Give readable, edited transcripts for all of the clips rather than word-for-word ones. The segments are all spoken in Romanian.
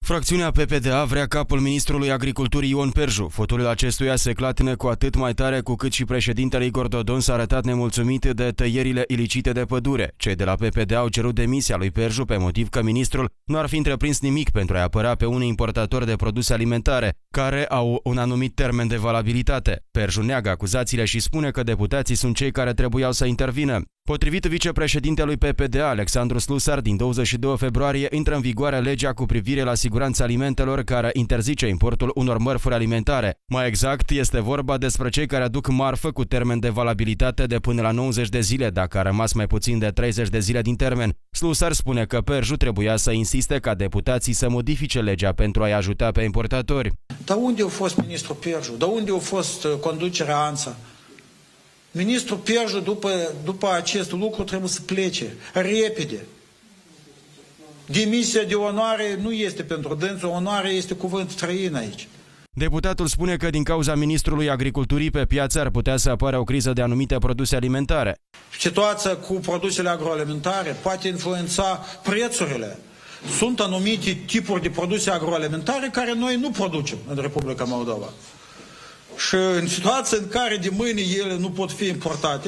Fracțiunea PPDA vrea capul ministrului agriculturii Ion Perju. Fotoliul acestuia se clatină cu atât mai tare cu cât și președintele Igor Dodon s-a arătat nemulțumit de tăierile ilicite de pădure. Cei de la PPDA au cerut demisia lui Perju pe motiv că ministrul nu ar fi întreprins nimic pentru a apăra pe unii importatori de produse alimentare, care au un anumit termen de valabilitate. Perju neagă acuzațiile și spune că deputații sunt cei care trebuiau să intervină. Potrivit vicepreședintelui PPDA, Alexandru Slusar, din 22 februarie intră în vigoare legea cu privire la siguranța alimentelor care interzice importul unor mărfuri alimentare. Mai exact, este vorba despre cei care aduc marfă cu termen de valabilitate de până la 90 de zile, dacă a rămas mai puțin de 30 de zile din termen. Slusar spune că Perju trebuia să insiste ca deputații să modifice legea pentru a-i ajuta pe importatori. Dar unde a fost ministrul Perju? Dar unde a fost conducerea ANSA? Ministrul Perju, după acest lucru, trebuie să plece repede. Demisia de onoare nu este pentru dânsul, onoare este cuvânt străin aici. Deputatul spune că din cauza ministrului agriculturii pe piață ar putea să apară o criză de anumite produse alimentare. Situația cu produsele agroalimentare poate influența prețurile. Sunt anumite tipuri de produse agroalimentare care noi nu producem în Republica Moldova. Și în situația în care de mâine ele nu pot fi importate,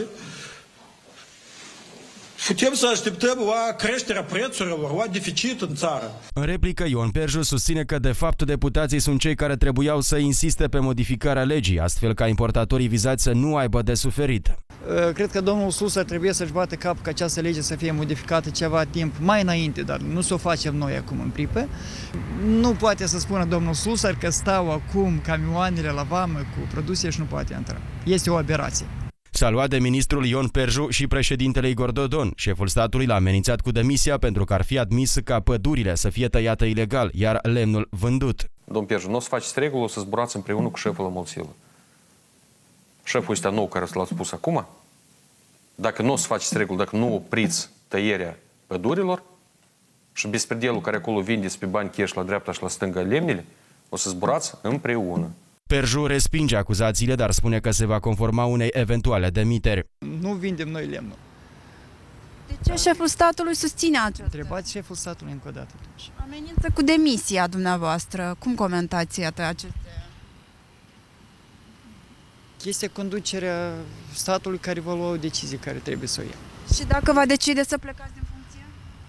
putem să așteptăm o creștere a prețurilor, o deficit în țară. În replică, Ion Perju susține că de fapt deputații sunt cei care trebuiau să insiste pe modificarea legii, astfel ca importatorii vizați să nu aibă de suferit. Cred că domnul Slusar trebuie să-și bată cap ca această lege să fie modificată ceva timp mai înainte, dar nu să o facem noi acum în pripă. Nu poate să spună domnul Slusar că stau acum camioanele la vamă cu produse și nu poate intra. Este o aberație. S-a luat de ministrul Ion Perju și președintele Igor Dodon. Șeful statului l-a amenințat cu demisia pentru că ar fi admis ca pădurile să fie tăiate ilegal, iar lemnul vândut. Domn Perju, nu o să faceți regulă, o să zburați împreună cu șeful la Mulțilă. Șeful ăsta nou care l-a spus acum, dacă nu o să faceți regulă, dacă nu opriți tăierea pădurilor și bespredelul care acolo vindeți pe bani cash la dreapta și la stânga lemnele, o să zburați împreună. Perju respinge acuzațiile, dar spune că se va conforma unei eventuale demiteri. Nu vindem noi lemnul. De ce șeful statului susține acest? Întrebați șeful statului încă o dată. Amenință cu demisia dumneavoastră. Cum comentați aceste? Este conducerea statului care va lua o decizie care trebuie să o ia. Și dacă va decide să plecați din funcție?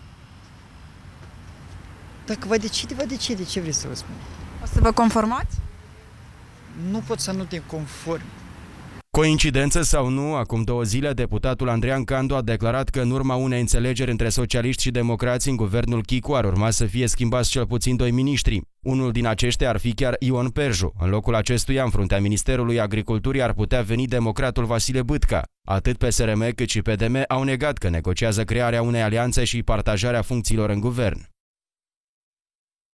Dacă va decide. Ce vreți să vă spun? O să vă conformați? Nu pot să nu te conform. Coincidență sau nu, acum 2 zile, deputatul Andrean Candu a declarat că în urma unei înțelegeri între socialiști și democrați în guvernul Chicu ar urma să fie schimbați cel puțin 2 miniștri. Unul din aceștia ar fi chiar Ion Perju. În locul acestuia, în fruntea Ministerului Agriculturii, ar putea veni democratul Vasile Bâtca. Atât PSRM cât și PDM au negat că negociază crearea unei alianțe și partajarea funcțiilor în guvern.